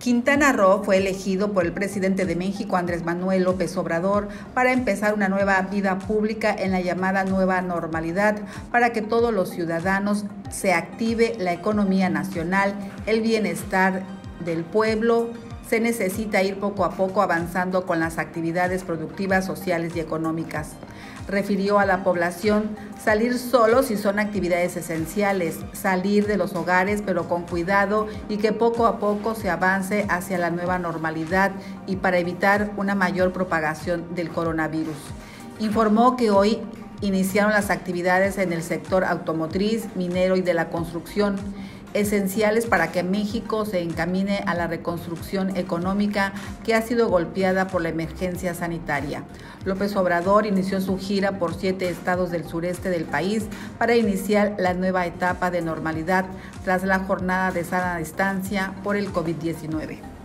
Quintana Roo fue elegido por el presidente de México, Andrés Manuel López Obrador, para empezar una nueva vida pública en la llamada nueva normalidad, para que todos los ciudadanos se active la economía nacional, el bienestar del pueblo. Se necesita ir poco a poco avanzando con las actividades productivas, sociales y económicas. Refirió a la población salir solo si son actividades esenciales, salir de los hogares pero con cuidado y que poco a poco se avance hacia la nueva normalidad y para evitar una mayor propagación del coronavirus. Informó que hoy iniciaron las actividades en el sector automotriz, minero y de la construcción, esenciales para que México se encamine a la reconstrucción económica que ha sido golpeada por la emergencia sanitaria. López Obrador inició su gira por 7 estados del sureste del país para iniciar la nueva etapa de normalidad tras la jornada de sana distancia por el COVID-19.